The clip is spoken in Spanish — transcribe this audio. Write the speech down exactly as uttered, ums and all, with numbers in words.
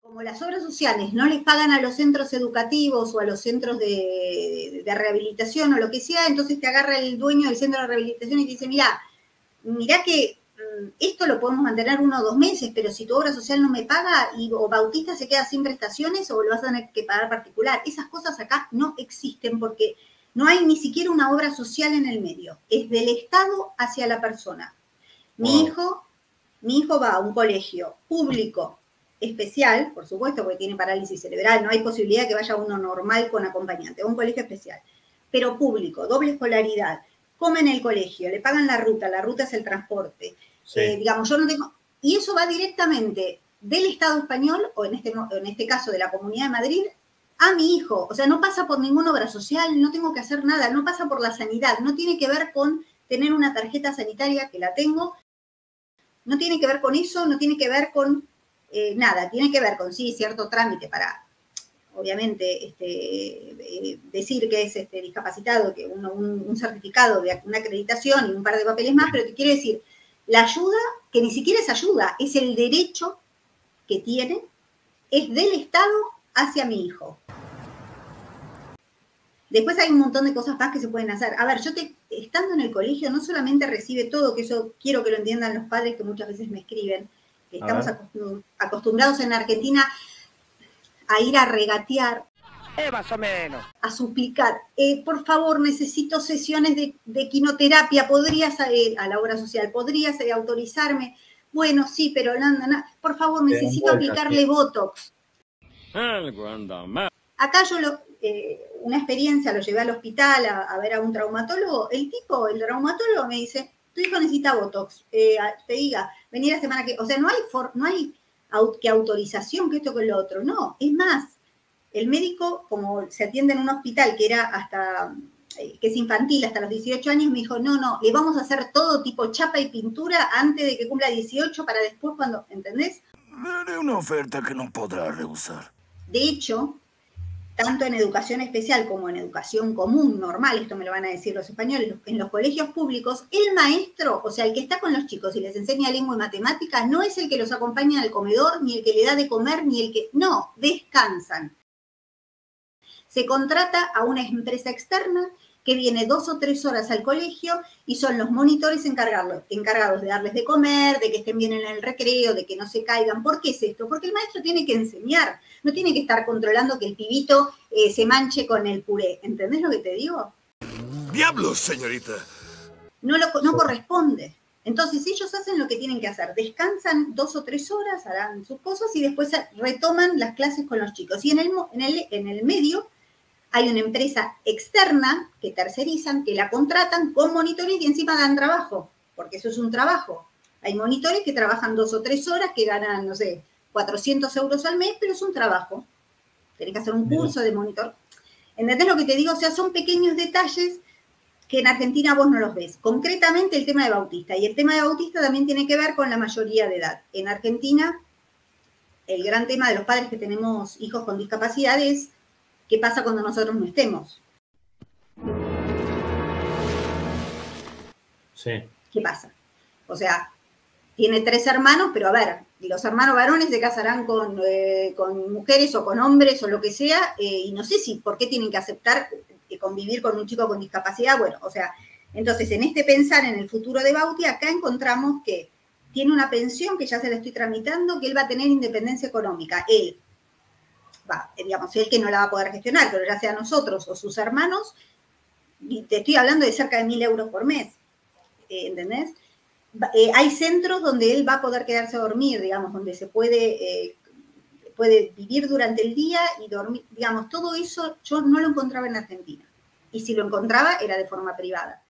Como las obras sociales no les pagan a los centros educativos o a los centros de, de rehabilitación o lo que sea, entonces te agarra el dueño del centro de rehabilitación y te dice, mira, mira que esto lo podemos mantener uno o dos meses, pero si tu obra social no me paga y, o Bautista se queda sin prestaciones o lo vas a tener que pagar particular. Esas cosas acá no existen porque no hay ni siquiera una obra social en el medio. Es del Estado hacia la persona. Mi wow. hijo, mi hijo va a un colegio público especial, por supuesto, porque tiene parálisis cerebral, no hay posibilidad que vaya uno normal con acompañante, a un colegio especial, pero público, doble escolaridad, come en el colegio, le pagan la ruta, la ruta es el transporte, sí. eh, digamos, yo no tengo, y eso va directamente del Estado español, o en este, en este caso de la Comunidad de Madrid, a mi hijo, o sea, no pasa por ninguna obra social, no tengo que hacer nada, no pasa por la sanidad, no tiene que ver con tener una tarjeta sanitaria, que la tengo, no tiene que ver con eso, no tiene que ver con eh, nada, tiene que ver con, sí, cierto trámite para, obviamente, este, eh, decir que es este, discapacitado, que uno, un, un certificado de una acreditación y un par de papeles más, pero te quiere decir, la ayuda, que ni siquiera es ayuda, es el derecho que tiene, es del Estado hacia mi hijo. Después hay un montón de cosas más que se pueden hacer. A ver, yo te, estando en el colegio no solamente recibe todo, que eso quiero que lo entiendan los padres que muchas veces me escriben, que estamos acostum acostumbrados en Argentina a ir a regatear, eh, más o menos, a suplicar, eh, por favor, necesito sesiones de, de quinoterapia, ¿podrías, eh, a la obra social, podrías eh, autorizarme? Bueno, sí, pero no, no, no. Por favor, necesito aplicarle Botox. Acá yo lo... Eh, una experiencia, lo llevé al hospital a, a ver a un traumatólogo, el tipo, el traumatólogo me dice, tu hijo necesita Botox, eh, te diga, vení la semana que, o sea, no hay, for, no hay aut, que autorización, que esto, que lo otro, no, es más, el médico, como se atiende en un hospital que era hasta, eh, que es infantil, hasta los dieciocho años, me dijo, no, no, le vamos a hacer todo tipo chapa y pintura antes de que cumpla dieciocho, para después cuando, ¿entendés? Daré una oferta que no podrá rehusar. De hecho, tanto en educación especial como en educación común, normal, esto me lo van a decir los españoles, en los colegios públicos, el maestro, o sea, el que está con los chicos y les enseña lengua y matemáticas, no es el que los acompaña al comedor, ni el que le da de comer, ni el que... No, descansan. Se contrata a una empresa externa que viene dos o tres horas al colegio y son los monitores encargados, encargados de darles de comer, de que estén bien en el recreo, de que no se caigan. ¿Por qué es esto? Porque el maestro tiene que enseñar, no tiene que estar controlando que el pibito eh, se manche con el puré. ¿Entendés lo que te digo? ¡Diablos, señorita! No, lo, no corresponde. Entonces ellos hacen lo que tienen que hacer, descansan dos o tres horas, harán sus cosas y después retoman las clases con los chicos. Y en el, en el, en el medio hay una empresa externa que tercerizan, que la contratan con monitores y encima dan trabajo, porque eso es un trabajo. Hay monitores que trabajan dos o tres horas, que ganan, no sé, cuatrocientos euros al mes, pero es un trabajo. Tenés que hacer un curso de monitor. ¿Entendés lo que te digo? O sea, son pequeños detalles que en Argentina vos no los ves. Concretamente el tema de Bautista. Y el tema de Bautista también tiene que ver con la mayoría de edad. En Argentina, el gran tema de los padres que tenemos hijos con discapacidad es ¿qué pasa cuando nosotros no estemos? Sí. ¿Qué pasa? O sea, tiene tres hermanos, pero a ver, los hermanos varones se casarán con, eh, con mujeres o con hombres o lo que sea, eh, y no sé si por qué tienen que aceptar eh, convivir con un chico con discapacidad. Bueno, o sea, entonces en este pensar en el futuro de Bauti, acá encontramos que tiene una pensión que ya se la estoy tramitando, que él va a tener independencia económica. Él, va, digamos, él que no la va a poder gestionar, pero ya sea nosotros o sus hermanos, y te estoy hablando de cerca de mil euros por mes, eh, ¿entendés? Eh, hay centros donde él va a poder quedarse a dormir, digamos, donde se puede, eh, puede vivir durante el día y dormir, digamos, todo eso yo no lo encontraba en Argentina. Y si lo encontraba era de forma privada.